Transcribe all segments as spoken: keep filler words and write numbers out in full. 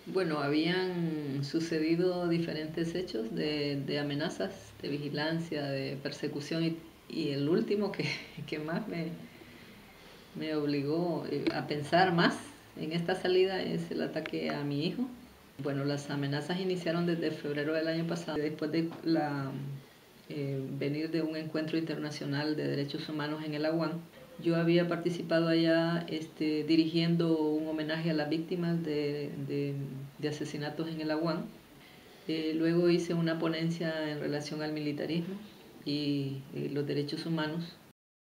Bueno, habían sucedido diferentes hechos de, de amenazas, de vigilancia, de persecución y, y el último que, que más me, me obligó eh, a pensar más en esta salida es el ataque a mi hijo. Bueno, las amenazas iniciaron desde febrero del año pasado, después de la, eh, venir de un encuentro internacional de derechos humanos en el Aguán. Yo había participado allá este, dirigiendo un homenaje a las víctimas de, de, de asesinatos en el Aguán. Eh, luego hice una ponencia en relación al militarismo y, y los derechos humanos.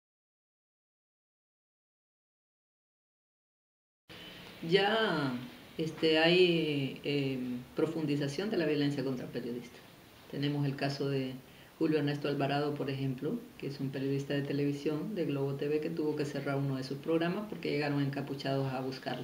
Ya este, hay eh, profundización de la violencia contra periodistas. Tenemos el caso de Julio Ernesto Alvarado, por ejemplo, que es un periodista de televisión de Globo T V que tuvo que cerrar uno de sus programas porque llegaron encapuchados a buscarlo.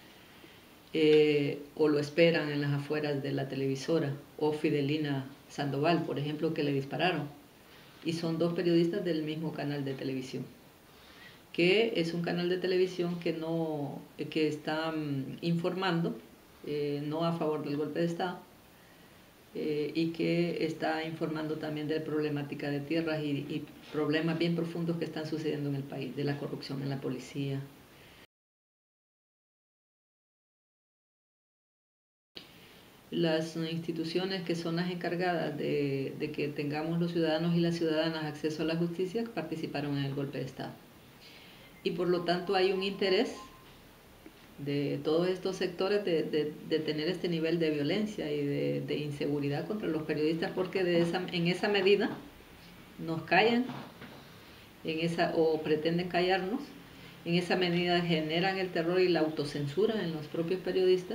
Eh, o lo esperan en las afueras de la televisora, o Fidelina Sandoval, por ejemplo, que le dispararon. Y son dos periodistas del mismo canal de televisión, que es un canal de televisión que, no, que está um, informando, eh, no a favor del golpe de Estado, eh, y que está informando también de problemática de tierras y, y problemas bien profundos que están sucediendo en el país, de la corrupción en la policía. Las instituciones que son las encargadas de, de que tengamos los ciudadanos y las ciudadanas acceso a la justicia participaron en el golpe de Estado. Y por lo tanto hay un interés de todos estos sectores de, de, de tener este nivel de violencia y de, de inseguridad contra los periodistas porque de esa, en esa medida nos callan en esa, o pretenden callarnos, en esa medida generan el terror y la autocensura en los propios periodistas.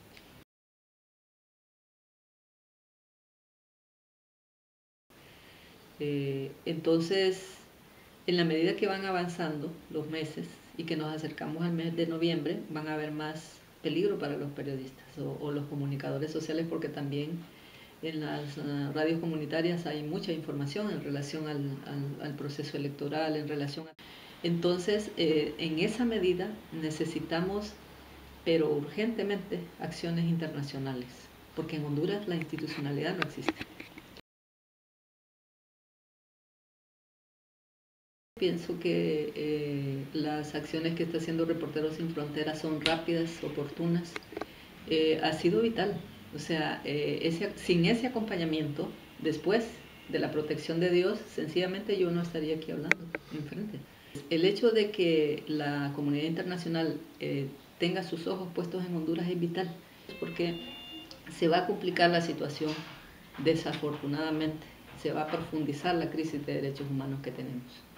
Eh, entonces, en la medida que van avanzando los meses y que nos acercamos al mes de noviembre, van a haber más peligro para los periodistas o, o los comunicadores sociales porque también en las uh, radios comunitarias hay mucha información en relación al, al, al proceso electoral, en relación a... Entonces, eh, en esa medida necesitamos, pero urgentemente, acciones internacionales, porque en Honduras la institucionalidad no existe. Pienso que eh, las acciones que está haciendo Reporteros Sin Fronteras son rápidas, oportunas. Eh, ha sido vital. O sea, eh, ese, sin ese acompañamiento, después de la protección de Dios, sencillamente yo no estaría aquí hablando enfrente. El hecho de que la comunidad internacional eh, tenga sus ojos puestos en Honduras es vital, porque se va a complicar la situación, desafortunadamente, se va a profundizar la crisis de derechos humanos que tenemos.